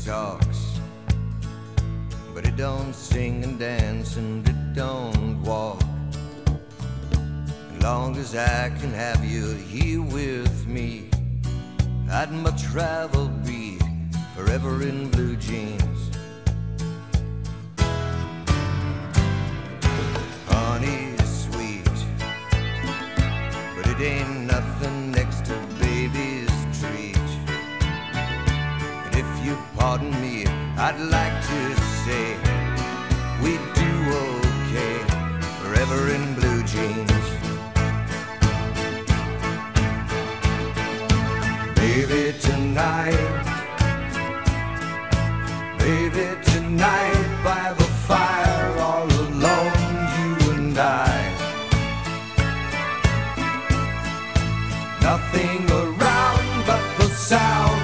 talks, but it don't sing and dance and it don't walk. As long as I can have you here with me, I'd much rather be forever in blue jeans. Honey's sweet, but it ain't nothing next to baby's treat. And if you pardon me, I'd like to say we do okay forever in blue jeans. Baby, tonight, baby, tonight, by the fire, all alone, you and I. Nothing around but the sound